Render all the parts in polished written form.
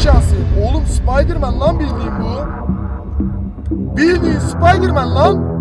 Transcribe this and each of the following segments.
şanslıyım. Oğlum Spider-Man lan bildiğin bu. Bildiğin Spider-Man lan.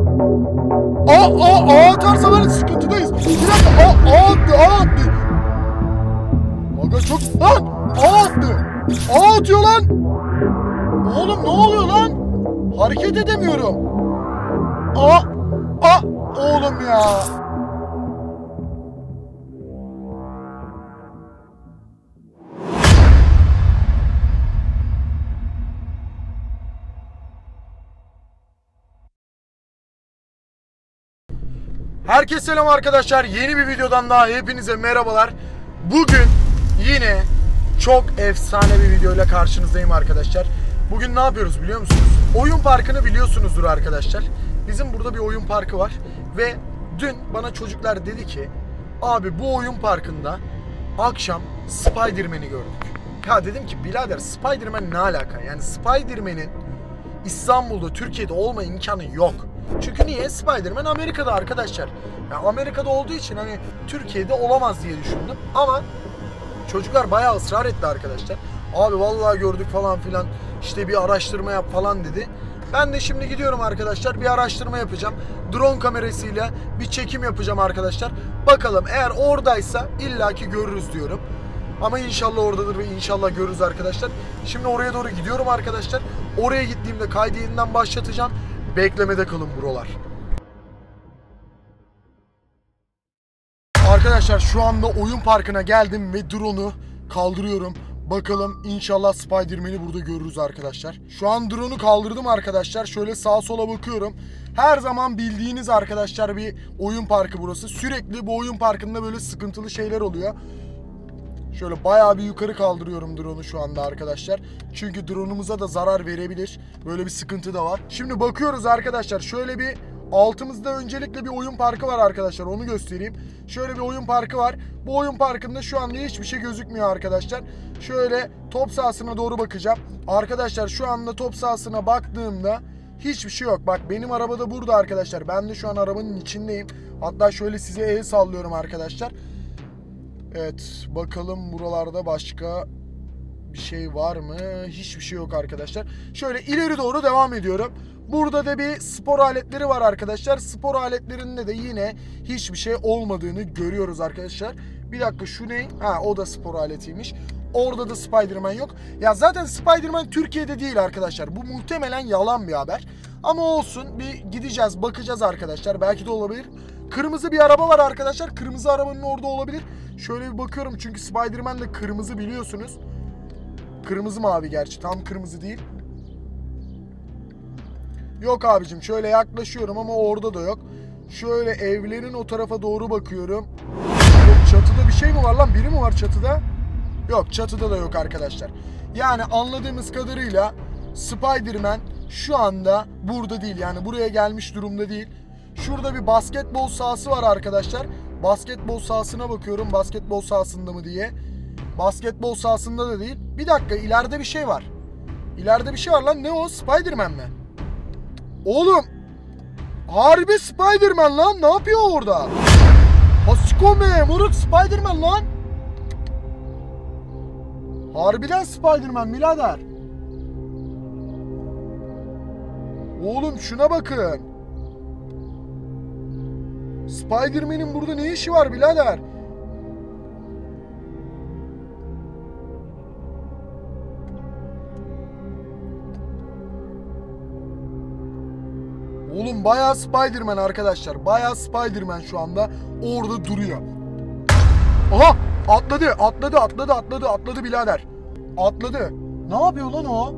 Aa atarsa var sıkıntıdayız. Bir dakika attı. Aga çok lan attı. Atıyor lan. Oğlum ne oluyor lan? Hareket edemiyorum. Oğlum ya. Herkese selam arkadaşlar. Yeni bir videodan daha hepinize merhabalar. Bugün yine çok efsane bir videoyla karşınızdayım arkadaşlar. Bugün ne yapıyoruz biliyor musunuz? Oyun parkını biliyorsunuzdur arkadaşlar. Bizim burada bir oyun parkı var. Ve dün bana çocuklar dedi ki abi bu oyun parkında akşam Spider-Man'i gördük. Ya dedim ki birader Spider-Man ne alaka? Yani Spider-Man'in İstanbul'da, Türkiye'de olma imkanı yok. Çünkü niye? Spider-Man Amerika'da arkadaşlar. Yani Amerika'da olduğu için hani Türkiye'de olamaz diye düşündüm. Ama çocuklar bayağı ısrar etti arkadaşlar. Abi vallahi gördük falan filan. İşte bir araştırma yap falan dedi. Ben de şimdi gidiyorum arkadaşlar. Bir araştırma yapacağım. Drone kamerasıyla bir çekim yapacağım arkadaşlar. Bakalım eğer oradaysa illaki görürüz diyorum. Ama inşallah oradadır ve inşallah görürüz arkadaşlar. Şimdi oraya doğru gidiyorum arkadaşlar. Oraya gittiğimde kaydı yeniden başlatacağım. Beklemede kalın buralar. Arkadaşlar şu anda oyun parkına geldim ve drone'u kaldırıyorum. Bakalım inşallah Spider-Man'i burada görürüz arkadaşlar. Şu an drone'u kaldırdım arkadaşlar. Şöyle sağa sola bakıyorum. Her zaman bildiğiniz arkadaşlar bir oyun parkı burası. Sürekli bu oyun parkında böyle sıkıntılı şeyler oluyor. Şöyle bayağı bir yukarı kaldırıyorum drone'u şu anda arkadaşlar. Çünkü drone'umuza da zarar verebilir. Böyle bir sıkıntı da var. Şimdi bakıyoruz arkadaşlar. Şöyle bir altımızda öncelikle bir oyun parkı var arkadaşlar. Onu göstereyim. Şöyle bir oyun parkı var. Bu oyun parkında şu anda hiçbir şey gözükmüyor arkadaşlar. Şöyle top sahasına doğru bakacağım. Arkadaşlar şu anda top sahasına baktığımda hiçbir şey yok. Bak benim araba da burada arkadaşlar. Ben de şu an arabanın içindeyim. Hatta şöyle size el sallıyorum arkadaşlar. Evet bakalım buralarda başka bir şey var mı? Hiçbir şey yok arkadaşlar. Şöyle ileri doğru devam ediyorum. Burada da bir spor aletleri var arkadaşlar. Spor aletlerinde de yine hiçbir şey olmadığını görüyoruz arkadaşlar. Bir dakika şu ne? Ha o da spor aletiymiş. Orada da Spider-Man yok. Ya zaten Spider-Man Türkiye'de değil arkadaşlar. Bu muhtemelen yalan bir haber. Ama olsun bir gideceğiz bakacağız arkadaşlar. Belki de olabilir. Kırmızı bir araba var arkadaşlar. Kırmızı arabanın orada olabilir. Şöyle bir bakıyorum çünkü Spider-Man de kırmızı biliyorsunuz. Kırmızı mı abi gerçi? Tam kırmızı değil. Yok abicim şöyle yaklaşıyorum ama orada da yok. Şöyle evlerin o tarafa doğru bakıyorum. Yok çatıda bir şey mi var lan? Biri mi var çatıda? Yok çatıda da yok arkadaşlar. Yani anladığımız kadarıyla Spider-Man şu anda burada değil. Yani buraya gelmiş durumda değil. Şurada bir basketbol sahası var arkadaşlar. Basketbol sahasına bakıyorum. Basketbol sahasında mı diye. Basketbol sahasında da değil. Bir dakika ileride bir şey var. İleride bir şey var lan. Ne o? Spider-Man mi? Oğlum. Harbi Spider-Man lan. Ne yapıyor orada? Hasikome. Moruk Spider-Man lan. Harbiden Spider-Man birader. Oğlum şuna bakın. Spider-Man'in burada ne işi var birader? Oğlum bayağı Spider-Man arkadaşlar. Bayağı Spider-Man şu anda orada duruyor. Aha! Atladı birader. Atladı. Ne yapıyor lan o?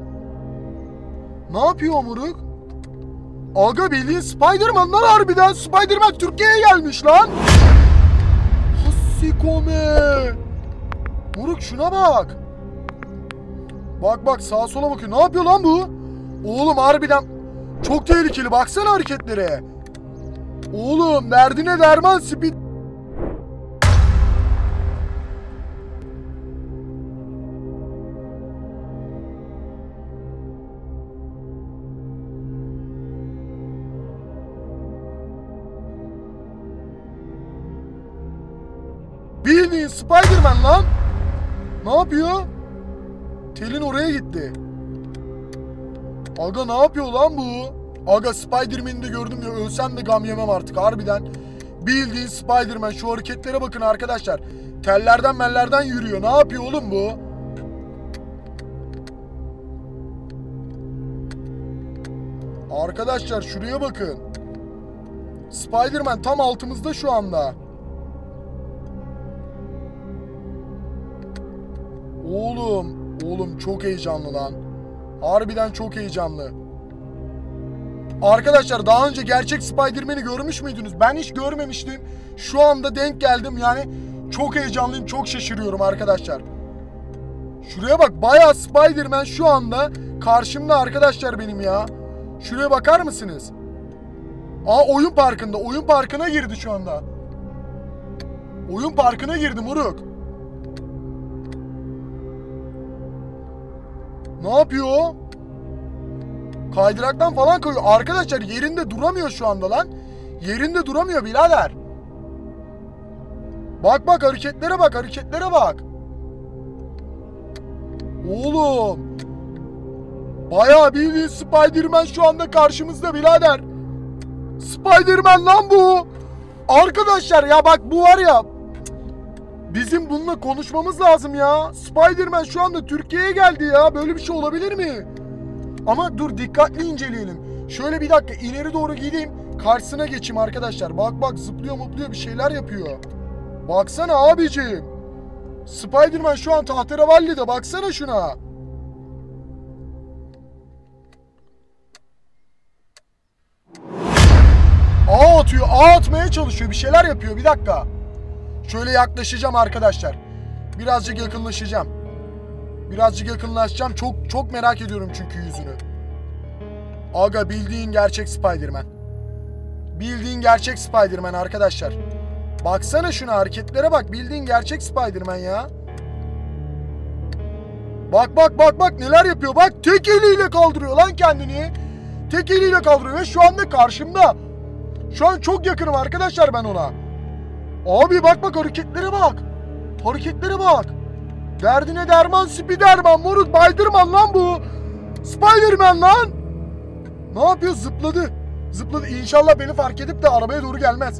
Ne yapıyor o moruk? Aga bildiğin Spider-Man'lar harbiden. Spider-Man Türkiye'ye gelmiş lan. Hasikome. Moruk şuna bak. Bak sağa sola bakıyor. Ne yapıyor lan bu? Oğlum harbiden çok tehlikeli. Baksana hareketlere. Oğlum derdine derman speed. Bildiğin Spider-Man lan. Ne yapıyor? Telin oraya gitti. Aga ne yapıyor lan bu? Aga Spider-Man'i de gördüm ya, ölsem de gam yemem artık harbiden. Bildiğin Spider-Man, şu hareketlere bakın arkadaşlar. Tellerden mellerden yürüyor. Ne yapıyor oğlum bu? Arkadaşlar şuraya bakın. Spider-Man tam altımızda şu anda. Oğlum çok heyecanlı lan. Harbiden çok heyecanlı. Arkadaşlar daha önce gerçek Spider-Man'i görmüş müydünüz? Ben hiç görmemiştim. Şu anda denk geldim yani. Çok heyecanlıyım, çok şaşırıyorum arkadaşlar. Şuraya bak, bayağı Spider-Man şu anda karşımda arkadaşlar benim ya. Şuraya bakar mısınız? Oyun parkında. Oyun parkına girdi şu anda. Oyun parkına girdi moruk. Ne yapıyor? Kaydıraktan falan koyuyor. Arkadaşlar yerinde duramıyor şu anda lan. Yerinde duramıyor birader. Bak hareketlere bak, hareketlere bak. Oğlum. Bayağı bildiğin Spider-Man şu anda karşımızda birader. Spider-Man lan bu. Arkadaşlar ya bak, bu var ya. Bizim bununla konuşmamız lazım ya. Spider-Man şu anda Türkiye'ye geldi ya. Böyle bir şey olabilir mi? Ama dur, dikkatli inceleyelim. Şöyle bir dakika ileri doğru gideyim. Karşısına geçeyim arkadaşlar. Bak zıplıyor mutluyor, bir şeyler yapıyor. Baksana abicim. Spider-Man şu an Tahterevalli'de, baksana şuna. Atıyor, atmaya çalışıyor, bir şeyler yapıyor. Bir dakika. Şöyle yaklaşacağım arkadaşlar. Birazcık yakınlaşacağım. Çok merak ediyorum çünkü yüzünü. Aga bildiğin gerçek Spider-Man. Bildiğin gerçek Spider-Man arkadaşlar. Baksana şuna, hareketlere bak. Bildiğin gerçek Spider-Man ya. Bak neler yapıyor. Bak tek eliyle kaldırıyor lan kendini. Tek eliyle kaldırıyor ve şu anda karşımda. Şu an çok yakınım arkadaşlar ben ona. Abi bak hareketlere bak. Hareketlere bak. Derdine derman Spiderman moruk, Baydırman lan bu. Spiderman lan. Ne yapıyor? Zıpladı. İnşallah beni fark edip de arabaya doğru gelmez.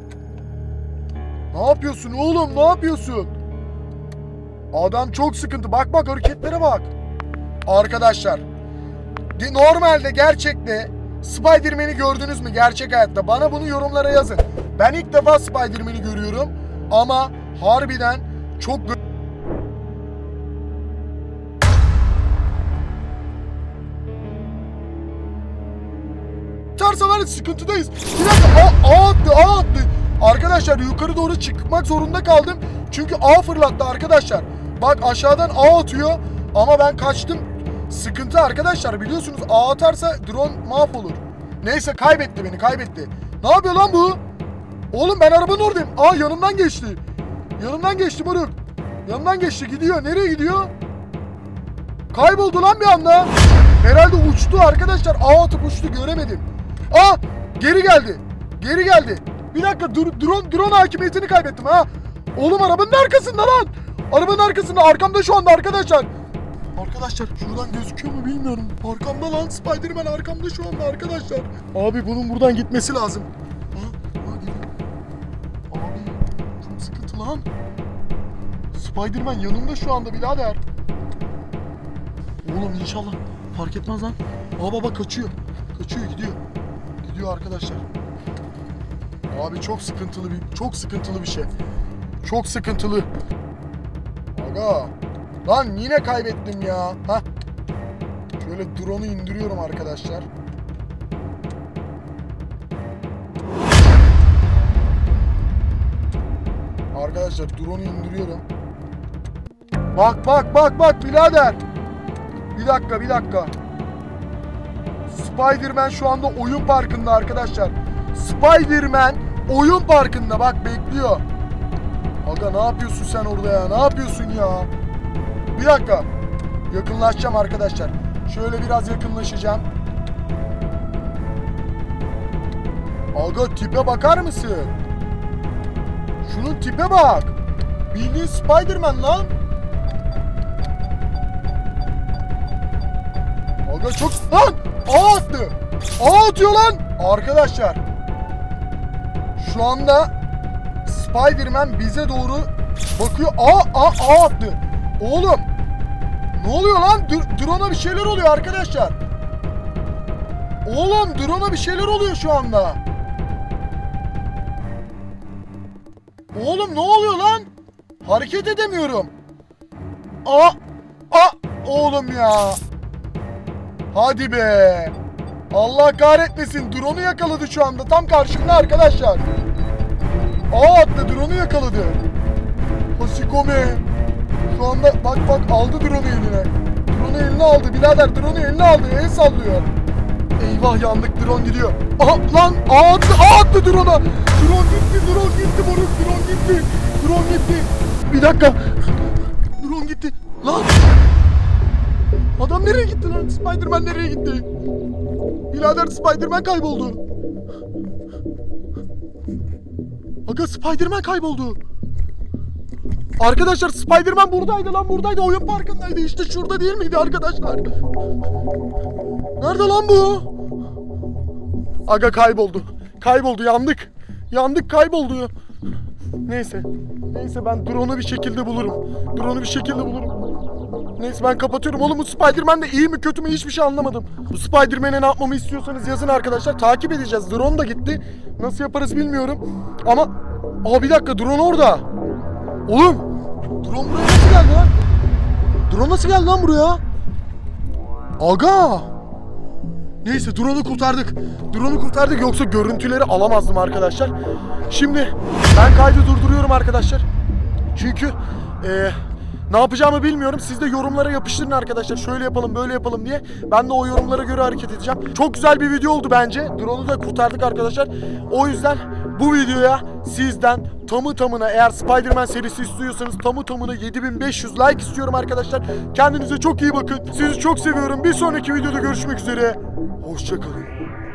Ne yapıyorsun oğlum? Ne yapıyorsun? Adam çok sıkıntı. Bak hareketlere bak. Arkadaşlar. Normalde gerçekte Spider-Man'i gördünüz mü gerçek hayatta? Bana bunu yorumlara yazın. Ben ilk defa Spider-Man'i görüyorum. Ama harbiden çok... Tarsa var, sıkıntıdayız. Bir dakika, attı. Arkadaşlar yukarı doğru çıkmak zorunda kaldım. Çünkü fırlattı arkadaşlar. Bak aşağıdan atıyor. Ama ben kaçtım. Sıkıntı arkadaşlar, biliyorsunuz atarsa drone mahvolur. Neyse kaybetti beni. Ne yapıyor lan bu? Oğlum ben arabanın oradayım. Yanımdan geçti. Moruk. Yanımdan geçti, gidiyor. Nereye gidiyor? Kayboldu lan bir anda. Herhalde uçtu arkadaşlar. Atıp uçtu, göremedim. Geri geldi. Bir dakika, drone hakimiyetini kaybettim ha. Oğlum arabanın arkasında lan. Arkamda şu anda arkadaşlar. Arkadaşlar şuradan gözüküyor mu bilmiyorum. Arkamda lan, Spider-Man arkamda şu anda arkadaşlar. Abi bunun buradan gitmesi lazım. Abi çok sıkıntı lan. Spider-Man yanımda şu anda birader. Oğlum inşallah fark etmez lan. Baba kaçıyor. Gidiyor arkadaşlar. Abi çok sıkıntılı bir şey. Çok sıkıntılı. Aga. Lan yine kaybettim ya. Şöyle drone'u indiriyorum arkadaşlar. Arkadaşlar drone'u indiriyorum. Bak birader. Bir dakika. Spider-Man şu anda oyun parkında arkadaşlar. Spider-Man oyun parkında bak, bekliyor. Aga ne yapıyorsun sen orada ya? Ne yapıyorsun ya? Bir dakika. Yakınlaşacağım arkadaşlar. Şöyle biraz yakınlaşacağım. Aga tipe bakar mısın? Şunun tipe bak. Bildiğin Spider-Man lan. Aga çok... Lan! Ağ attı. Ağ atıyor lan. Arkadaşlar. Şu anda Spider-Man bize doğru bakıyor. Ağ attı. Oğlum. Ne oluyor lan? Drone'a bir şeyler oluyor arkadaşlar. Oğlum drone'a bir şeyler oluyor şu anda. Oğlum ne oluyor lan? Hareket edemiyorum. Oğlum ya. Hadi be. Allah kahretmesin. Drone'u yakaladı şu anda. Tam karşımda arkadaşlar. Attı. Drone'u yakaladı. Hasikome. Şu anda bak aldı drone'u eline. Drone'u eline aldı. Birader drone'u eline aldı. El sallıyor. Eyvah yandık. Drone gidiyor. Lan attı drone'a. Drone gitti moruk. Drone gitti. Bir dakika. Drone gitti. Lan. Adam nereye gitti lan? Spider-Man nereye gitti? Birader Spider-Man kayboldu. Aga Spider-Man kayboldu. Arkadaşlar Spider-Man buradaydı lan, buradaydı. Oyun parkındaydı. İşte şurada değil miydi arkadaşlar? Nerede lan bu? Aga kayboldu. Yandık kayboldu. Neyse ben drone'u bir şekilde bulurum. Neyse ben kapatıyorum. Oğlum bu Spider-Man de iyi mi kötü mü hiçbir şey anlamadım. Bu Spider-Man'e ne yapmamı istiyorsanız yazın arkadaşlar. Takip edeceğiz. Drone da gitti. Nasıl yaparız bilmiyorum. Ama bir dakika drone orada. Oğlum drone buraya nasıl geldi lan? Drone nasıl geldi lan buraya? Aga. Neyse drone'u kurtardık. Yoksa görüntüleri alamazdım arkadaşlar. Şimdi ben kaydı durduruyorum arkadaşlar. Çünkü ne yapacağımı bilmiyorum. Siz de yorumlara yapıştırın arkadaşlar. Şöyle yapalım, böyle yapalım diye. Ben de o yorumlara göre hareket edeceğim. Çok güzel bir video oldu bence. Drone'u da kurtardık arkadaşlar. O yüzden bu videoya sizden tamına eğer Spider-Man serisi istiyorsanız tamına 7500 like istiyorum arkadaşlar. Kendinize çok iyi bakın. Sizi çok seviyorum. Bir sonraki videoda görüşmek üzere. Hoşça kalın.